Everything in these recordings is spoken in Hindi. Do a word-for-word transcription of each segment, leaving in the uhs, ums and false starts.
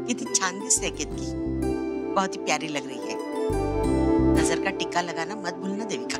किती छान दिसते केतकी, बहुत ही प्यारी लग रही है। नजर का टिक्का लगाना मत भूलना देविका।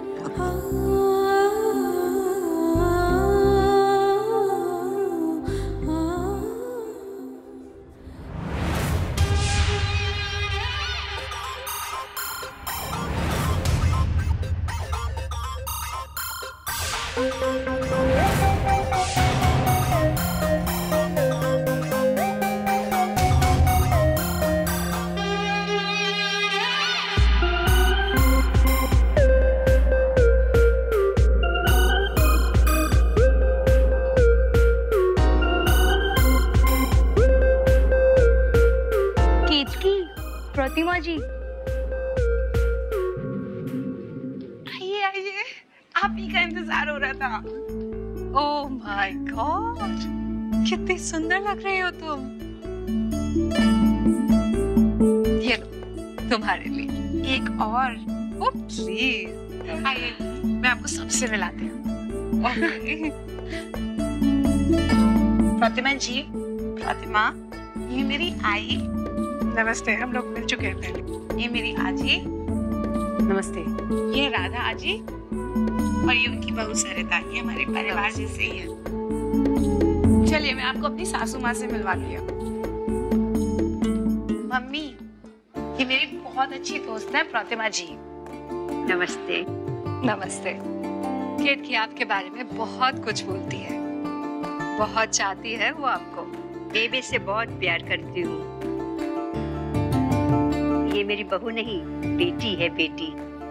प्रतिमा जी, आइए आइए, आप ही का इंतजार हो रहा था। ओह माय गॉड, कितनी सुंदर लग रही हो तुम। ये लो तुम्हारे लिए एक और। ओ प्लीज आइए, मैं आपको सबसे मिलाती हूँ। ओके। प्रतिमा जी, प्रतिमा, ये मेरी आई। नमस्ते, हम लोग मिल चुके हैं पहले। ये मेरी आजी। नमस्ते। ये राधा आजी और ये उनकी बहू सरिता। ये हमारे परिवार जैसे ही है। चलिए, मैं आपको अपनी सासू माँ से मिलवा लिया। मम्मी, ये मेरी बहुत अच्छी दोस्त है प्रतिमा जी। नमस्ते। नमस्ते। केतकी आपके बारे में बहुत कुछ बोलती है, बहुत चाहती है वो आपको। बेबे से बहुत प्यार करती हूँ। ये मेरी बहू नहीं, बेटी है, बेटी।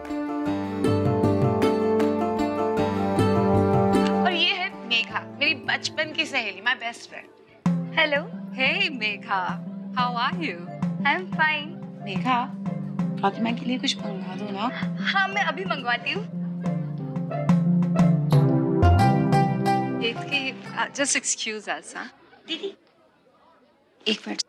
और ये है मेघा, मेरी बचपन की सहेली, my best friend. Hello. Hey Megha, how are you? I am fine. Megha, Fatima के लिए कुछ मंगवा दो ना। हाँ, मैं अभी मंगवाती हूँ। Ketaki, just excuse us. हाँ दीदी, एक मिनट।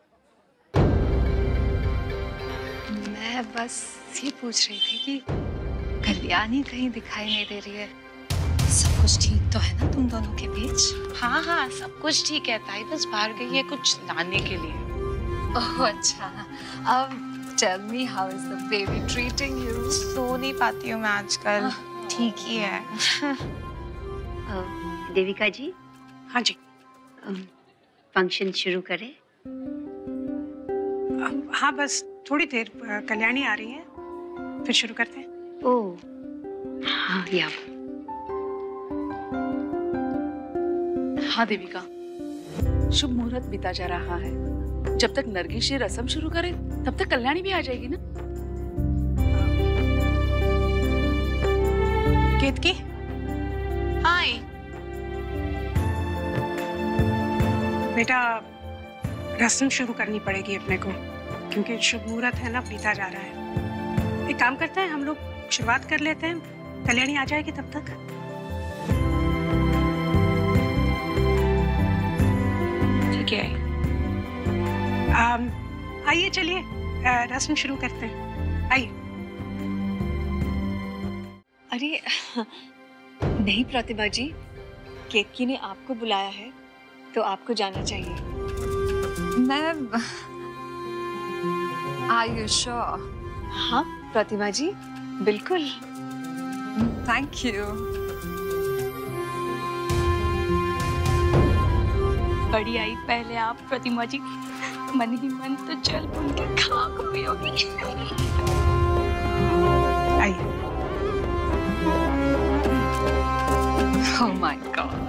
मैं बस ये पूछ रही थी कि कल्याणी कहीं दिखाई नहीं दे रही है। सब कुछ ठीक तो है ना तुम दोनों के बीच? हाँ हाँ, सब कुछ ठीक है। ताई बस बाहर गई है कुछ लाने के लिए। ओह अच्छा। अब tell me, how is the baby treating you? सो नहीं पाती हूँ मैं आजकल। ठीक ही है। देविका जी। हाँ जी। फंक्शन शुरू करें? हाँ, बस थोड़ी देर, कल्याणी आ रही है, फिर शुरू करते हैं। ओह हाँ, या हाँ देविका, शुभ मुहूर्त बीता जा रहा है। जब तक नरगिस ये रस्म शुरू करे तब तक कल्याणी भी आ जाएगी ना। केतकी, हाय बेटा, रस्म शुरू करनी पड़ेगी अपने को, क्योंकि शुभ मुहूर्त है ना, बीता जा रहा है। एक काम करते हैं, हम लोग शुरुआत कर लेते हैं, कल्याणी आ जाएगी तब तक। ठीक है, आइए चलिए रस्म शुरू करते हैं, आइए। अरे नहीं प्रतिभा जी, केतकी ने आपको बुलाया है तो आपको जाना चाहिए। मैं आर यू श्योर? हाँ प्रतिभा जी, बिल्कुल। Thank you. बड़ी आई पहले आप प्रतिमा जी, मन ही मन तो चल उनके खाक पियोगी। आइए। Oh my God.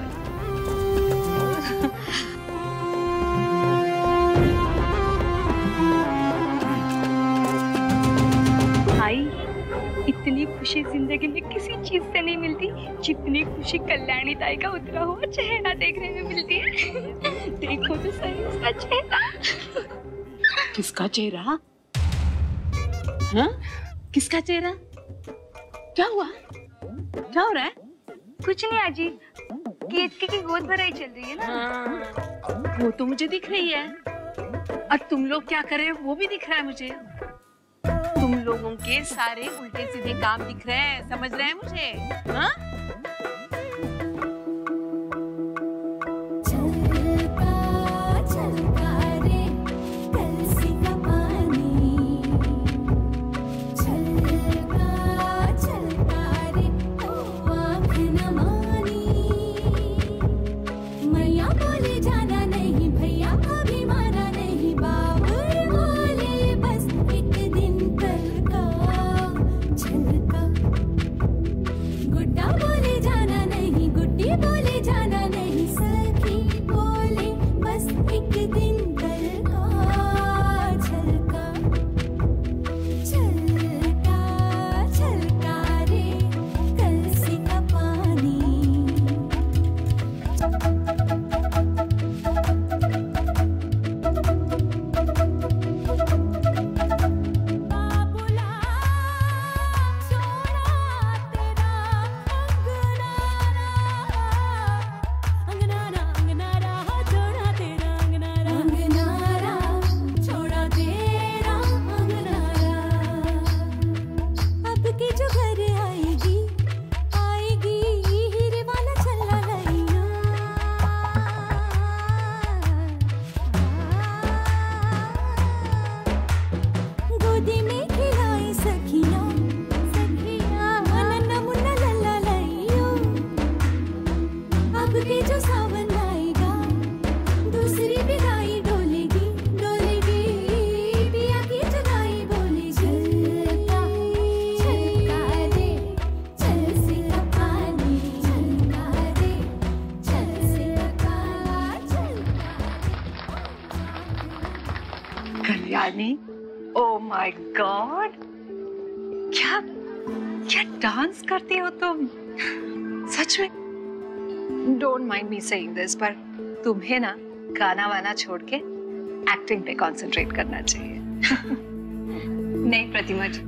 आई, इतनी खुशी जिंदगी में किसी चीज से नहीं मिलती जितनी खुशी कल्याणी ताई का उतरा हुआ चेहरा देखने में मिलती है। देखो तो सही उसका चेहरा। किसका चेहरा? हाँ? किसका चेहरा? क्या हुआ? क्या हो रहा है? कुछ नहीं आजी, केतकी की गोद भराई चल रही है ना। हाँ, वो तो मुझे दिख रही है, और तुम लोग क्या कर रहे हो वो भी दिख रहा है मुझे। तुम लोगों के सारे उल्टे सीधे काम दिख रहे हैं, समझ रहे हैं मुझे? हाँ? चलता चलता रे कल सी कल्याणी, ओ माय गॉड, क्या क्या डांस करती हो तुम, सच में। Don't mind me saying this, पर तुम्हें ना गाना वाना छोड़ के एक्टिंग पे कंसंट्रेट करना चाहिए। नहीं प्रतिमा जी,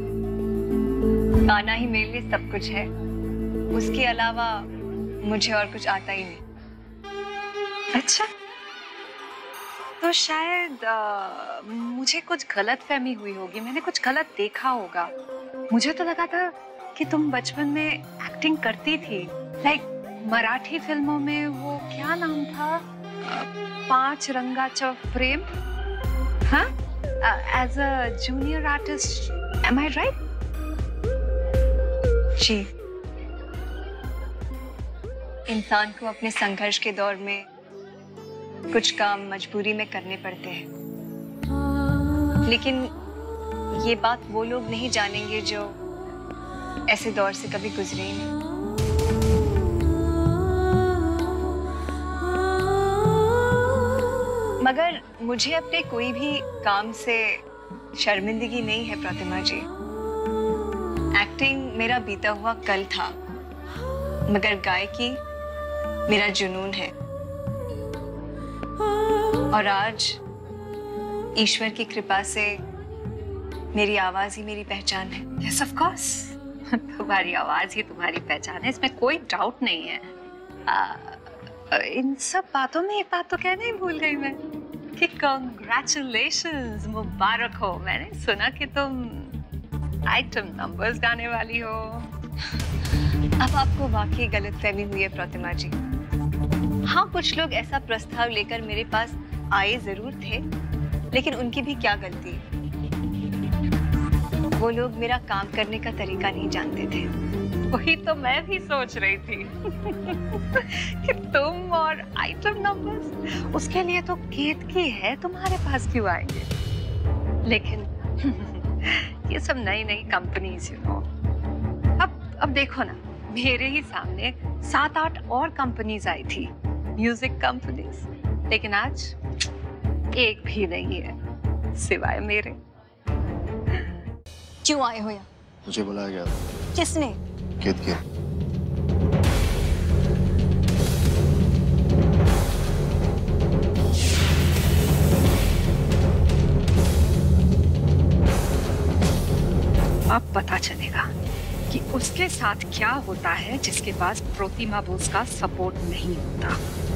गाना ही मेरे लिए सब कुछ है, उसके अलावा मुझे और कुछ आता ही नहीं। अच्छा, तो शायद आ, मुझे कुछ गलत फहमी हुई होगी, मैंने कुछ गलत देखा होगा। मुझे तो लगा था कि तुम बचपन में एक्टिंग करती थी, लाइक मराठी फिल्मों में वो क्या नाम था, आ, पांच रंगाचा फ्रेम, हाँ, as a junior artist, am I right? जी। इंसान को अपने संघर्ष के दौर में कुछ काम मजबूरी में करने पड़ते हैं, लेकिन ये बात वो लोग नहीं जानेंगे जो ऐसे दौर से कभी गुजरे ही नहीं। मगर मुझे अपने कोई भी काम से शर्मिंदगी नहीं है प्रतिमा जी। एक्टिंग मेरा बीता हुआ कल था, मगर गायकी मेरा जुनून है, और आज ईश्वर की कृपा से मेरी आवाज ही मेरी पहचान है। यस ऑफ कोर्स, तुम्हारी आवाज ही तुम्हारी पहचान है, इसमें कोई डाउट नहीं है। आ, इन सब बातों में एक बात तो कहना ही भूल गई मैं कि कांग्रेचुलेशंस, मुबारक हो। मैंने सुना कि तुम आइटम नंबर्स गाने वाली हो। अब आपको वाकई गलतफहमी हुई है प्रतिमा जी। हाँ, कुछ लोग ऐसा प्रस्ताव लेकर मेरे पास आए जरूर थे, लेकिन उनकी भी क्या गलती, वो लोग मेरा काम करने का तरीका नहीं जानते थे। वही तो मैं भी सोच रही थी कि तुम और आइटम नंबर्स, उसके लिए तो केतकी है, तुम्हारे पास क्यों आएंगे। लेकिन ये सब नई नई कंपनीज, यू नो। अब अब देखो ना, मेरे ही सामने सात आठ और कंपनीज आई थी, म्यूजिक कंपनीज, लेकिन आज एक भी नहीं है सिवाय मेरे। क्यों आए हो यहाँ? तुझे बुलाया गया था। किसने? केतकी। अब पता चलेगा कि उसके साथ क्या होता है जिसके पास प्रतिमा बोस का सपोर्ट नहीं होता।